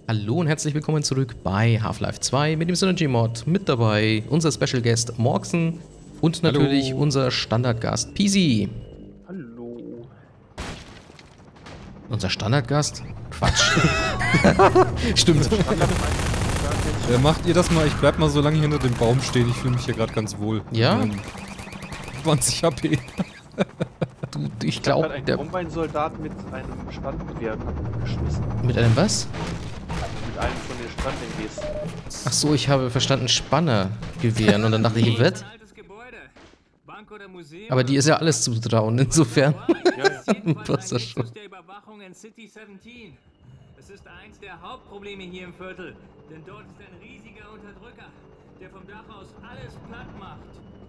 Hallo und herzlich willkommen zurück bei Half-Life 2 mit dem Synergy-Mod. Mit dabei unser Special Guest Morxen und natürlich unser Standardgast Peasy. Hallo. Unser Standardgast? Quatsch. Stimmt. Macht ihr das mal? Ich bleib mal so lange hinter dem Baum stehen. Ich fühle mich hier gerade ganz wohl. Ja? 20 HP. Ich glaube, ein Kombine-Soldat mit einem Standgewehr geschmissen. Mit einem was? Mit einem von den Strand-MGs. Ach so, ich habe verstanden Spannergewehren und dann dachte ich, was? Aber die ist ja alles zutrauen, insofern. Passt das schon. Es ist eins der Hauptprobleme hier im Viertel, denn dort ist ein riesiger Unterdrücker, der vom Dach aus alles platt macht.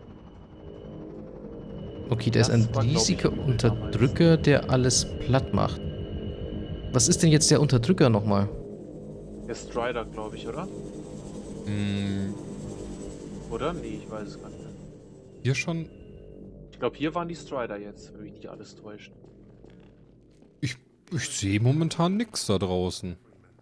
Okay, der ist ein riesiger Unterdrücker, der alles platt macht. Was ist denn jetzt der Unterdrücker nochmal? Der Strider, glaube ich, oder? Oder? Nee, ich weiß es gar nicht mehr. Hier schon? Ich glaube, hier waren die Strider jetzt, wenn mich nicht alles täuscht. Ich sehe momentan nichts da draußen.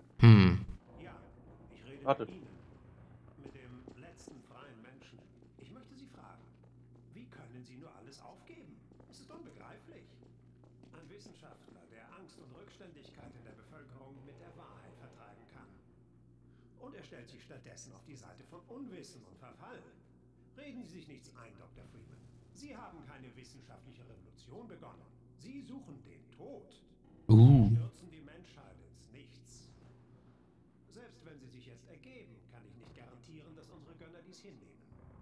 Warte. Mit dem letzten freien Menschen. Ich möchte Sie fragen, wie können Sie nur alles aufgeben? Es ist unbegreiflich. Ein Wissenschaftler, der Angst und Rückständigkeit in der Bevölkerung mit der Wahrheit vertreiben kann. Und er stellt sich stattdessen auf die Seite von Unwissen und Verfall. Reden Sie sich nichts ein, Dr. Freeman. Sie haben keine wissenschaftliche Revolution begonnen. Sie suchen den Tod. Sie stürzen die Menschheit ins Nichts. Selbst wenn sie sich jetzt ergeben, kann ich nicht garantieren, dass unsere Gönner dies hinnehmen.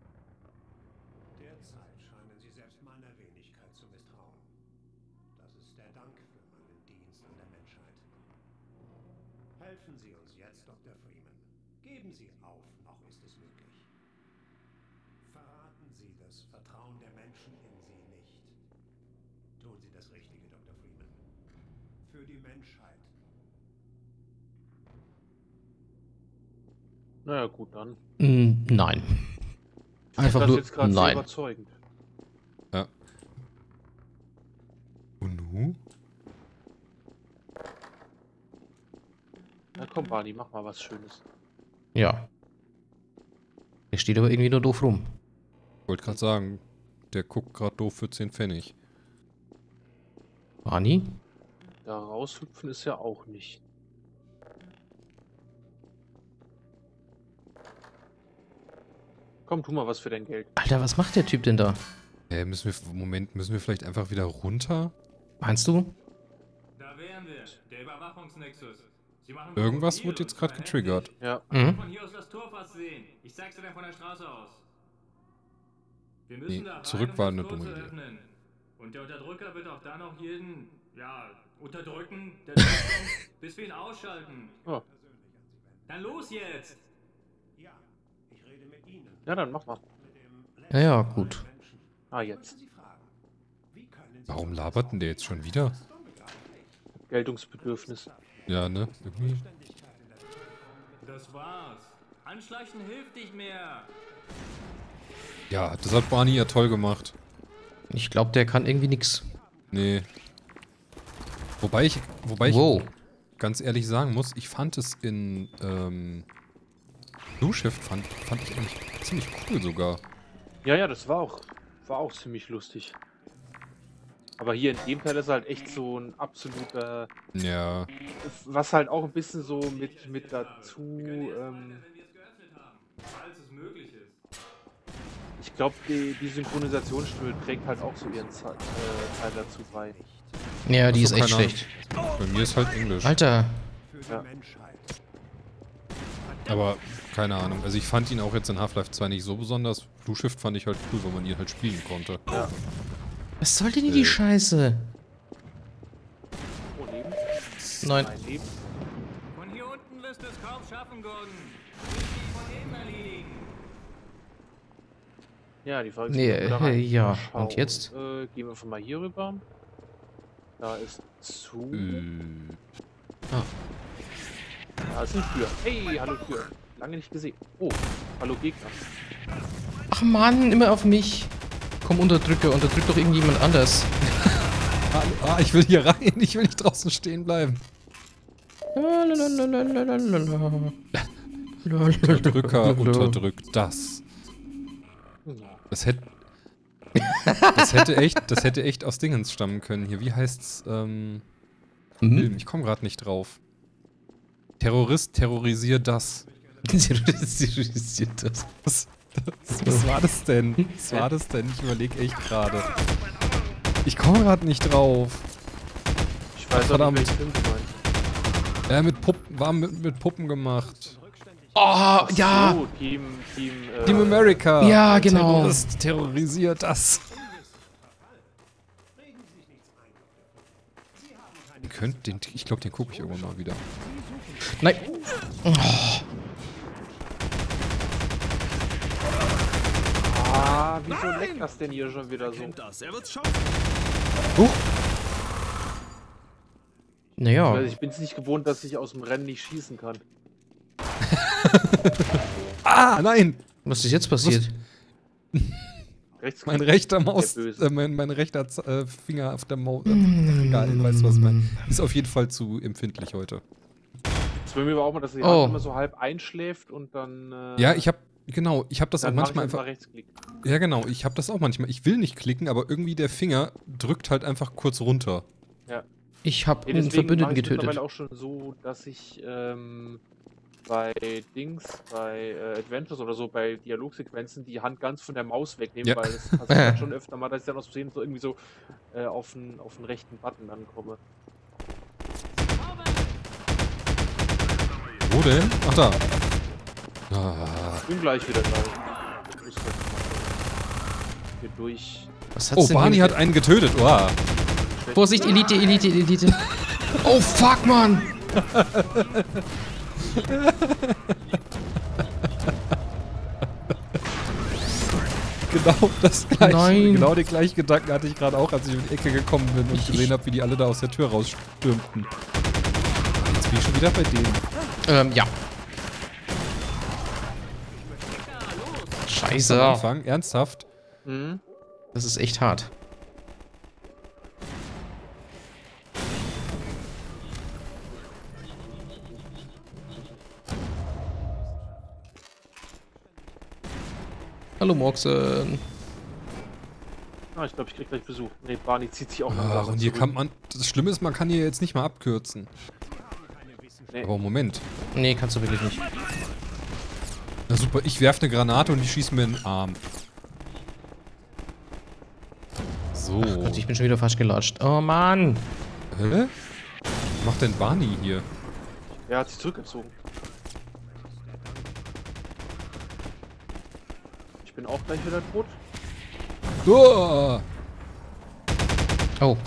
Derzeit scheinen sie selbst meiner Wenigkeit zu misstrauen. Das ist der Dank für meinen Dienst an der Menschheit. Helfen Sie uns jetzt, Dr. Freeman. Geben Sie auf, noch ist es möglich. Verraten Sie das Vertrauen der Menschen in Sie nicht. Tun Sie das Richtige, Dr. Freeman. Für die Menschheit. Naja, gut, dann. Nein. Einfach das nur jetzt gerade sehr nein. überzeugend. Ja. Und nu? Na komm, Barney, mach mal was Schönes. Ja. Der steht aber irgendwie nur doof rum. Ich wollte gerade sagen, der guckt gerade doof für 10 Pfennig. Barney? Da raushüpfen ist ja auch nicht. Komm, tu mal was für dein Geld. Alter, was macht der Typ denn da? Moment, müssen wir vielleicht einfach wieder runter? Meinst du? Da wären wir, der Überwachungsnexus. Sie machen Irgendwas hier wurde jetzt und gerade verhängen getriggert. Ja. Von hier aus das Tor fast sehen. Ich zeig's dir dann von der Straße aus. Wir müssen Nee, da rein, zurück um war das eine Tor dumme zu Idee. öffnen. Und der Unterdrücker wird auch dann noch jeden, unterdrücken, der durchkommt, bis wir ihn ausschalten. Oh. Dann los jetzt! Ja, ich rede mit Ihnen. Ja, dann mach mal. Mit dem Ja, gut. Menschen. Ah, jetzt. Sie fragen, wie können Sie Warum labert denn der jetzt schon wieder? das ist unbegreiflich. Geltungsbedürfnis. Ja, ne? Irgendwie. Das war's. Anschleichen hilft nicht mehr. Ja, das hat Barney ja toll gemacht. Ich glaube, der kann irgendwie nix. Nee. Wobei ich Wow. ganz ehrlich sagen muss, ich fand es in Blue Shift fand ich eigentlich ziemlich cool sogar. Ja, ja, das war auch ziemlich lustig. Aber hier in dem Teil ist halt echt so ein absoluter, Ja. was halt auch ein bisschen so mit dazu, Wenn wir es geöffnet haben, falls es möglich ist. ich glaube, die Synchronisationsstimme trägt halt auch so ihren Teil dazu bei. Ja, die ist Achso, echt keine schlecht. Bei mir ist halt Englisch. Alter. Für die Ja. Menschheit. Aber keine Ahnung. Also ich fand ihn auch jetzt in Half-Life 2 nicht so besonders. Blue Shift fand ich halt cool, weil man ihn halt spielen konnte. Ja. Was soll denn die Scheiße? Oh, Leben? Nein. Mein Leben? Von hier unten wirst du es kaum schaffen, Gordon. Du wirst dich von innen erledigen. Ja, die Frage ist, Nee, ob wir da rein ja. schauen. Und jetzt? Gehen wir einfach mal hier rüber. Da ist zu. Ah. Da ist eine Tür. Hey, hallo Tür. Lange nicht gesehen. Oh, hallo Gegner. Ach Mann, immer auf mich. Komm, unterdrück doch irgendjemand anders. Ah, ich will hier rein. Ich will nicht draußen stehen bleiben. Unterdrücker unterdrückt das. Das hätte echt aus Dingens stammen können hier. Wie heißt's? Ich komme gerade nicht drauf. Terrorist terrorisiert das. Terrorisiert das. Was war das denn? Was war das denn? Ich überlege echt gerade. Ich komme gerade nicht drauf. Ich weiß auch nicht, welchen Film du meinst. Mit Puppen, war mit Puppen gemacht. Oh, ja! So, Team America! Ja, genau. Terrorist terrorisiert das. Ich glaube, den gucke ich irgendwann mal wieder. Nein. Oh. Ah, wieso leckt das denn hier schon wieder so? Naja. Also ich bin es nicht gewohnt, dass ich aus dem Rennen nicht schießen kann. Ah, nein! Was ist jetzt passiert? Mein rechter Maus, mein rechter Finger auf der Maus. Egal, weißt du was ich meine. Ist auf jeden Fall zu empfindlich heute. Das will mir aber auch mal, dass die Hand immer so halb einschläft und dann. Ja, ich habe das auch manchmal einfach. Rechtsklick. Ja, genau, ich habe das auch manchmal. Ich will nicht klicken, aber irgendwie der Finger drückt halt einfach kurz runter. Ja. Ich habe einen Verbündeten getötet. Mittlerweile auch schon so, dass ich bei Adventures oder so, bei Dialogsequenzen die Hand ganz von der Maus wegnehme, weil das passiert halt schon öfter mal, dass ich dann aus Versehen so irgendwie so auf den rechten Button dann komme. Wo denn? Ach da. Ich bin gleich wieder gleich. Hier durch. Was hat's denn Barney hat einen getötet. Wow. Vorsicht, Elite. Oh, fuck, Mann! Genau das gleiche. Nein. Genau den gleichen Gedanken hatte ich gerade auch, als ich um die Ecke gekommen bin und gesehen habe, wie die alle da aus der Tür rausstürmten. Jetzt bin ich schon wieder bei denen. Ja. Scheiße. Am Anfang, ernsthaft. Mhm. Das ist echt hart. Hallo Moxen. Ah, ich glaube, ich krieg gleich Besuch. Ne, Barney zieht sich auch noch. Ach, und hier kann man. Das Schlimme ist, man kann hier jetzt nicht mal abkürzen. Nee. Aber Moment. Nee, kannst du wirklich nicht. Na super, ich werfe eine Granate und die schießt mir in den Arm. So. Ach Gott, ich bin schon wieder fast gelatscht. Oh Mann. Hä? Was macht denn Barney hier? Er hat sich zurückgezogen. Ich bin auch gleich wieder tot. Oh! Oh.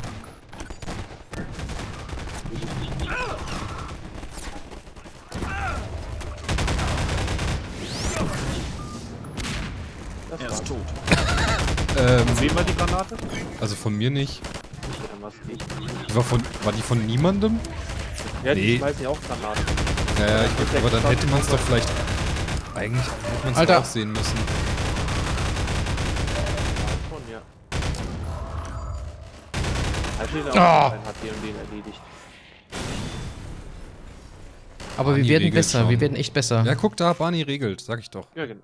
Er ist tot. Sehen wir die Granate? Also von mir nicht. Ja, War die von niemandem? ja, die Nee. schmeißen ja auch Granaten. Ja, ich glaub, aber dann hätte man es doch vielleicht. Eigentlich hätte man es Alter. auch sehen müssen. Schon, ja. Hat den erledigt. Aber Barney wir werden regelt besser, schon. wir werden echt besser. Ja, guck da, Barney regelt, sag ich doch. Ja, genau.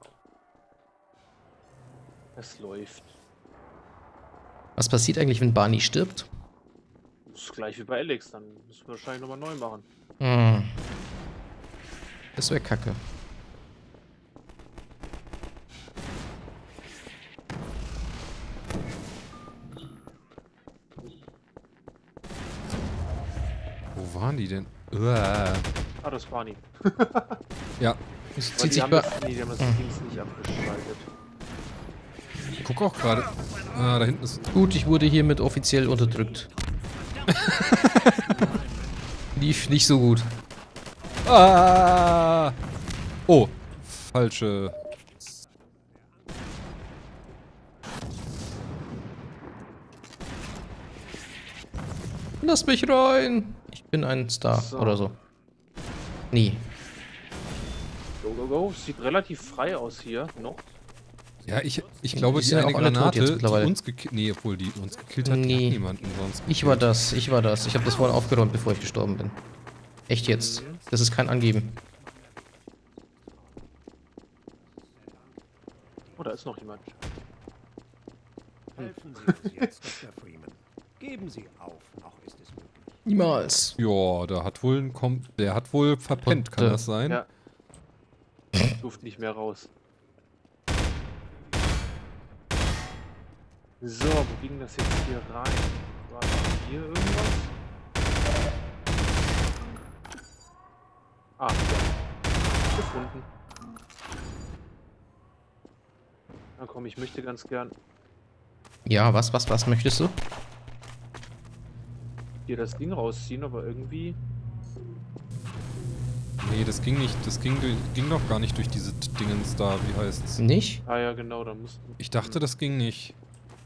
Es läuft. Was passiert eigentlich, wenn Barney stirbt? Das ist gleich wie bei Alex, dann müssen wir wahrscheinlich nochmal neu machen. Hm. Das wäre kacke. Wo waren die denn? Uah. Ah, das war nie. Ja, Es Aber zieht die sich haben bei... das, nee, die haben das Teams nicht abgeschaltet. ich guck auch gerade. Ah, da hinten ist. Gut, ich wurde hiermit offiziell unterdrückt. Lief nicht so gut. Ah! Oh, falsche. Lass mich rein! Ich bin ein Star So. oder so. Nie. Go, go, go. Sieht relativ frei aus hier noch. Ja, ich glaube, Die die sind eine auch alle tot Granate, jetzt die mittlerweile. uns gekillt. Nee, obwohl die uns gekillt hat, die Nee. hat niemanden sonst. Ich war das. Ich habe das vorhin aufgeräumt, bevor ich gestorben bin. Echt jetzt? Das ist kein Angeben. Oh, da ist noch jemand. Helfen Sie uns jetzt, Dr. Freeman. Geben Sie auf, noch ist es möglich. Niemals. Ja, der hat wohl verpennt, kann das sein? Ja. Luft nicht mehr raus. So, wo ging das jetzt hier rein? War da hier irgendwas? Ah, ja. Gefunden. Na komm, ich möchte ganz gern Ja, was möchtest du? hier das Ding rausziehen, aber irgendwie... Nee, das ging nicht. Das ging doch gar nicht durch diese Dingens da. Wie heißt's? Nicht? Ah ja, genau, da mussten... Ich dachte, das ging nicht.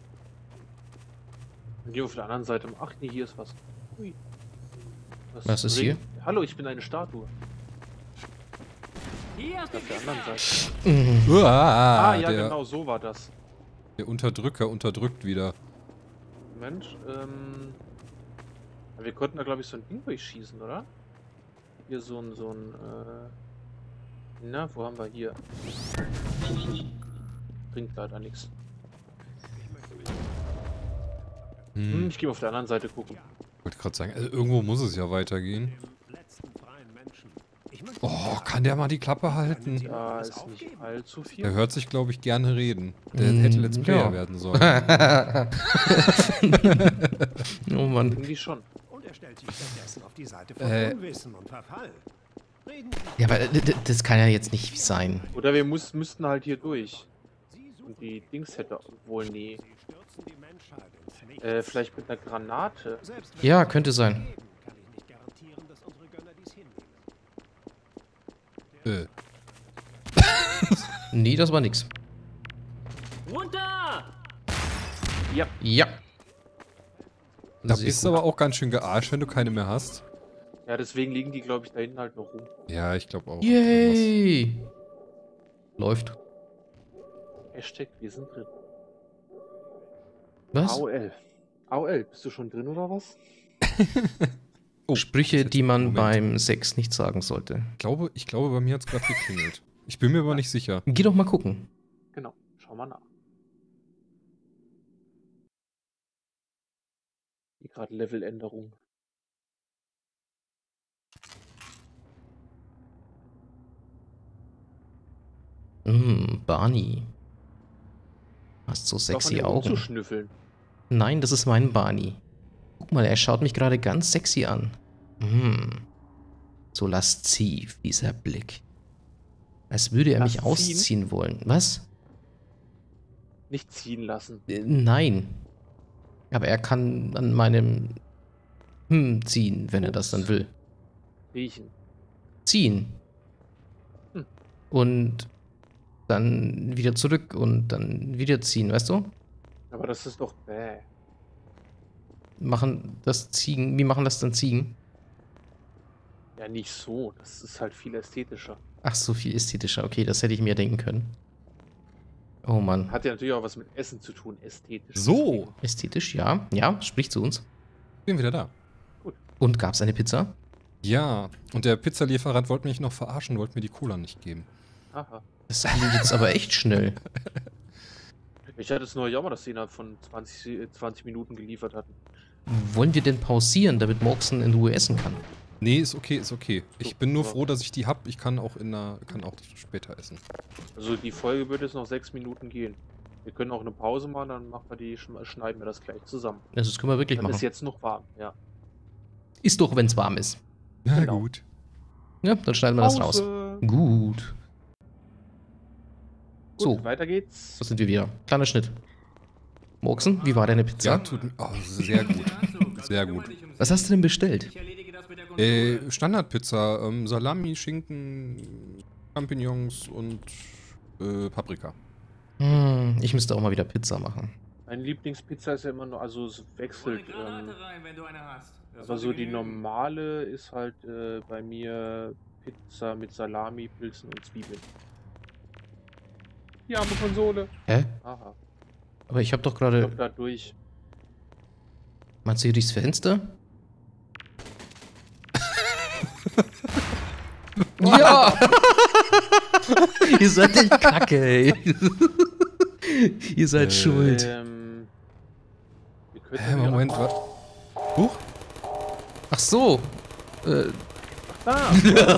Hier auf der anderen Seite. Ach nee, hier ist was. Ui. Was ist hier? Hallo, ich bin eine Statue. Hier ist Auf der anderen Seite. Ah, Ja, der, genau, so war das. der Unterdrücker unterdrückt wieder. Moment, wir konnten da glaube ich so ein Ding durchschießen, oder? Hier so ein, na, wo haben wir hier? Bringt leider nichts. Ich gehe auf der anderen Seite gucken. Wollte gerade sagen, also irgendwo muss es ja weitergehen. Dem letzten freien Menschen. Ich möchte Oh, kann der mal die Klappe halten? Da ist nicht allzu Der viel. hört sich, glaube ich, gerne reden. Der hätte Let's Player ja. werden sollen. Oh Mann. Irgendwie schon. Und er stellt sich stattdessen auf die Seite von Unwissen und Verfall. Reden Sie, Ja, aber das kann ja jetzt nicht sein. Oder wir müssten halt hier durch. Und die Dings hätte wohl nie. Sie stürzen die Menschheit ins Nichts. Vielleicht mit einer Granate. Selbst wenn Ja, wir könnte sein. leben, kann ich nicht garantieren, dass unsere Gönner dies hinnehmen. Nee, das war nix. runter! Ja, Ja. Da Sehr bist du gut. aber auch ganz schön gearscht, wenn du keine mehr hast. ja, deswegen liegen die glaube ich da hinten halt noch rum. Ja, ich glaube auch. Yay. Läuft. Hashtag, wir sind drin. Was? AOL. AOL, bist du schon drin oder was? Oh, Sprüche, die man Moment. beim Sex nicht sagen sollte. Ich glaube, bei mir hat es gerade geklingelt. Ich bin mir aber nicht sicher. Geh doch mal gucken. Genau, schau mal nach. Hier gerade Leveländerung. Barney. Hast so sexy Augen. Zu schnüffeln. Nein, das ist mein Barney. Guck mal, er schaut mich gerade ganz sexy an. So lasziv, dieser Blick. Als würde er mich Lasziv? ausziehen wollen. Was? Nicht ziehen lassen. Nein. Aber er kann an meinem ziehen, wenn er das dann will. Riechen. Ziehen. Hm. Und dann wieder zurück und dann wieder ziehen, weißt du? Aber das ist doch bäh. Machen das Ziegen, wie machen das dann Ziegen? Ja, nicht so. Das ist halt viel ästhetischer. Ach, so viel ästhetischer. Okay, das hätte ich mir denken können. Oh Mann. Hat ja natürlich auch was mit Essen zu tun, ästhetisch. So, Ästhetisch, ja. Ja, sprich zu uns. bin wieder da. Und gab's eine Pizza? Ja, und der Pizzalieferant wollte mich noch verarschen, wollte mir die Cola nicht geben. Aha. Das ging jetzt aber echt schnell. Ich hatte es nur ja mal, dass sie innerhalb von 20 Minuten geliefert hatten. Wollen wir denn pausieren, damit Morxen in Ruhe essen kann? Nee, ist okay, ist okay. Ich bin nur aber- froh, dass ich die hab. Ich kann auch später essen. Also die Folge wird jetzt noch 6 Minuten gehen. Wir können auch eine Pause machen, dann machen wir schneiden wir das gleich zusammen. Also, das können wir wirklich Dann ist machen. jetzt noch warm, ja. Ist doch, wenn's warm ist. Ja, Genau. gut. Ja, dann schneiden wir das raus. Pause. Gut. Gut, So, weiter geht's. da sind wir wieder. Kleiner Schnitt. Morxen, wie war deine Pizza? Ja, sehr gut. Sehr gut. Was hast du denn bestellt? Ich erledige das mit der Konsole. Standardpizza, Salami, Schinken, Champignons und Paprika. Ich müsste auch mal wieder Pizza machen. Meine Lieblingspizza ist ja immer nur, also es Hol wechselt. eine Granate rein, wenn du eine hast. Das Aber so sollte die genügen. normale ist halt bei mir Pizza mit Salami, Pilzen und Zwiebeln. Die arme Konsole. Hä? Aha. Aber ich habe doch Ich gerade... glaub, da durch. Meinst du hier durchs Fenster? Ja! Ihr seid echt kacke, ey. Ihr seid schuld. Wir könnten Moment, was? Huch? Ach so. da!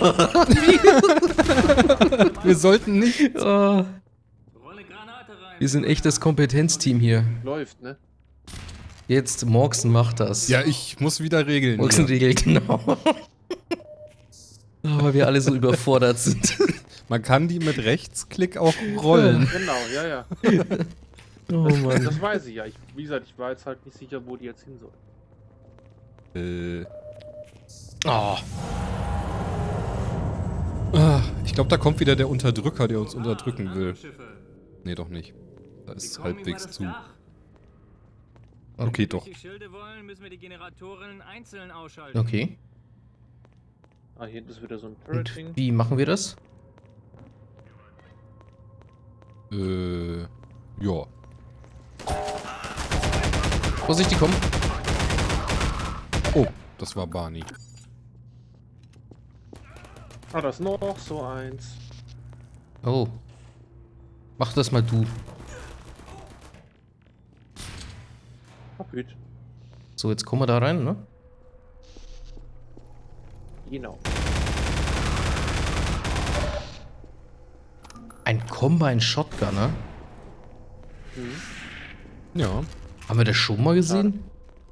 Wir sollten nicht. Oh, Rolle Granate rein. wir sind echt das Kompetenzteam hier. Läuft, ne? Jetzt Morgsen macht das. Ja, ich muss wieder regeln. Morgsen hier. regelt, genau. Oh, weil wir alle so überfordert sind. Man kann die mit Rechtsklick auch rollen. Genau, ja, ja. Oh Mann. Das weiß ich ja. Wie gesagt, ich war jetzt halt nicht sicher, wo die jetzt hin soll. Oh. Ich glaube, da kommt wieder der Unterdrücker, der uns unterdrücken will. Nee, doch nicht. Da ist halbwegs zu. Okay, doch. Wenn wir die Schilde wollen, müssen wir die Generatoren einzeln ausschalten. Okay. Ah, hier hinten ist wieder so ein Und Turret-Ding. wie machen wir das? Ja. Vorsicht, die kommen. Oh, das war Barney. Ah, das ist noch so eins. Oh. Mach das mal du. Kapüt. So, jetzt kommen wir da rein, ne? Genau. Ein Combine Shotgunner? Ja. Haben wir das schon mal gesehen?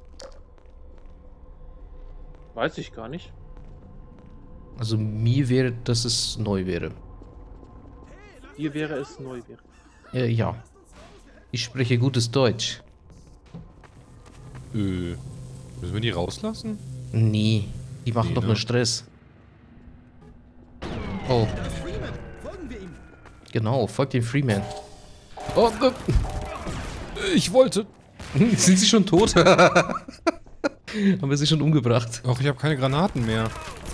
Weiß ich gar nicht. Also mir wäre, dass es neu wäre. Hier wäre es neu wäre. Ja. Ich spreche gutes Deutsch. Müssen wir die rauslassen? Nee, die machen Nee, doch ne? nur Stress. Oh. Genau, folgt dem Freeman. Oh, Ich wollte. sind sie schon tot? Haben wir sie schon umgebracht? Ach, ich habe keine Granaten mehr.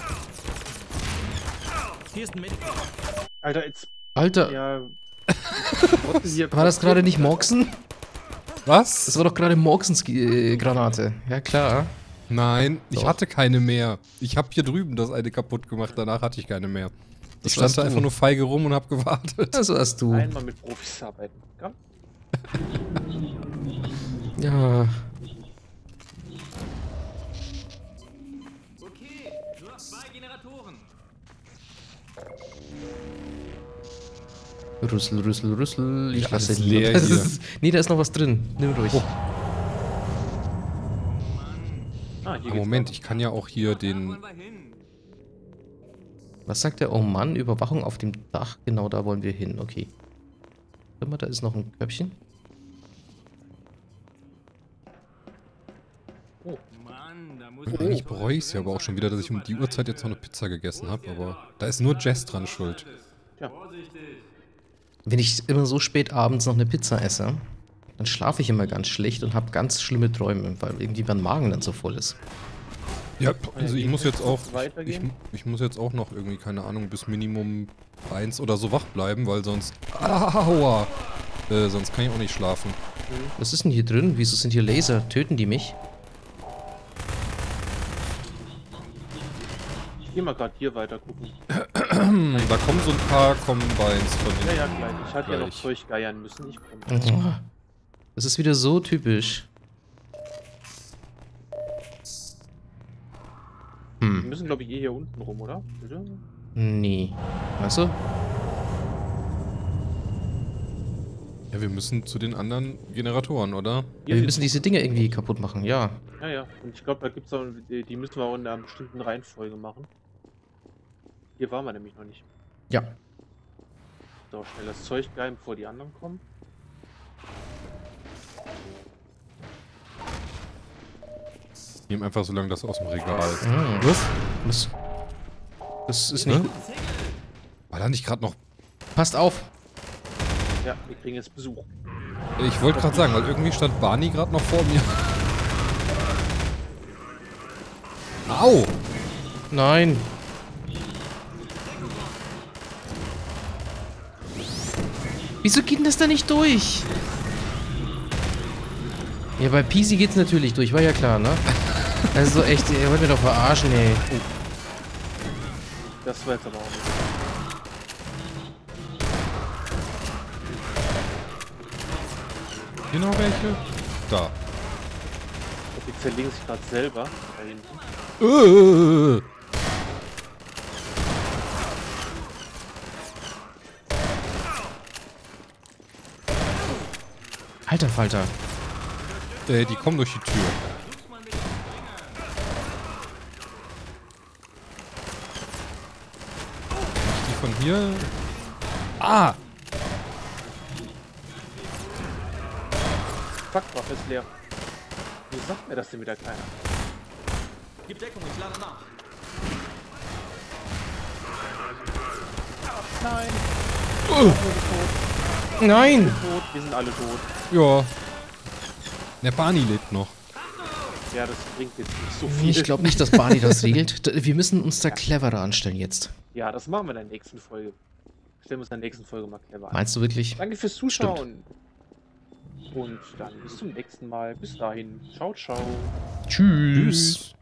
Alter, jetzt. Alter, Ja. war das gerade nicht Morgsen? Was? Das war doch gerade Morgsens Granate. Ja, klar. Nein, ich Doch. hatte keine mehr. Ich habe hier drüben das eine kaputt gemacht, danach hatte ich keine mehr. Das Ich stand warst da du. einfach nur feige rum und habe gewartet. Das warst du. Einmal mit Profis arbeiten. Komm. Ja. Okay, nur noch 2 Generatoren. Rüssel, Rüssel, Rüssel. Ich Ja, lasse alles ihn leer Das hier. ist, nee, da ist noch was drin. Nimm ruhig. Oh. Ah, hier Aber geht's Moment, weiter. ich kann ja auch hier Da den... wollen wir hin. Was sagt der? Oh Mann, Überwachung auf dem Dach. Genau da wollen wir hin. Okay. Guck mal, da ist noch ein Köpfchen. Mann, da muss Eigentlich bereue ich es ja aber auch schon wieder, dass ich um die Uhrzeit jetzt noch eine Pizza gegessen habe, aber da ist nur Jess dran schuld. Wenn ich immer so spät abends noch eine Pizza esse, dann schlafe ich immer ganz schlecht und habe ganz schlimme Träume, weil irgendwie mein Magen dann so voll ist. Ja, also ich muss jetzt auch... Weitergehen? Ich muss jetzt auch noch irgendwie, keine Ahnung, bis Minimum 1 oder so wach bleiben, weil sonst... Aua! Sonst kann ich auch nicht schlafen. Was ist denn hier drin? Wieso sind hier Laser? Töten die mich? Ich geh mal gerade hier weiter gucken. Da kommen so ein paar Combines von Ja, den... ja, gleich. Ich hatte ja noch Gleich. Zeug geiern müssen. Ich komme. Oh, das ist wieder so typisch. Wir müssen, glaube ich, hier unten rum, oder? Bitte? Nee. Weißt du? Ja, wir müssen zu den anderen Generatoren, oder? Wir müssen diese Dinger irgendwie kaputt machen, ja. Ja, ja. Und ich glaube, da gibt's auch, die müssen wir auch in einer bestimmten Reihenfolge machen. Hier waren wir nämlich noch nicht. Ja. So, schnell das Zeug geilen, bevor die anderen kommen. Ich nehme einfach so lange das aus dem Regal. Was? Das ist nicht Hä? gut. War da nicht gerade noch... Passt auf. Ja, wir kriegen jetzt Besuch. Ich wollte gerade sagen, weil irgendwie stand Barney gerade noch vor mir. Au! Nein. Wieso geht denn das da nicht durch? Ja, bei Peasy geht's natürlich durch, war ja klar, ne? Also echt, ihr wollt mir doch verarschen, ey. Das war jetzt aber auch nicht. Hier noch welche? Da. Die zerlegen sich gerade selber. Da hinten. Alter Falter. Die kommen durch die Tür. Die von hier. Ah! Fuck, Waffe ist leer. Wie sagt mir das denn wieder keiner? Gib Deckung, ich lade nach. Nein! Nein! Tot, wir sind alle tot. Ja. Der Barney lebt noch. Ja, das bringt jetzt nicht so viel. Ich glaube nicht, dass Barney das regelt. Wir müssen uns da cleverer anstellen jetzt. Ja, das machen wir in der nächsten Folge. Stellen wir uns in der nächsten Folge mal clever an. Meinst du wirklich? Danke fürs Zuschauen. Und dann bis zum nächsten Mal. Bis dahin. Ciao, ciao. Tschüss.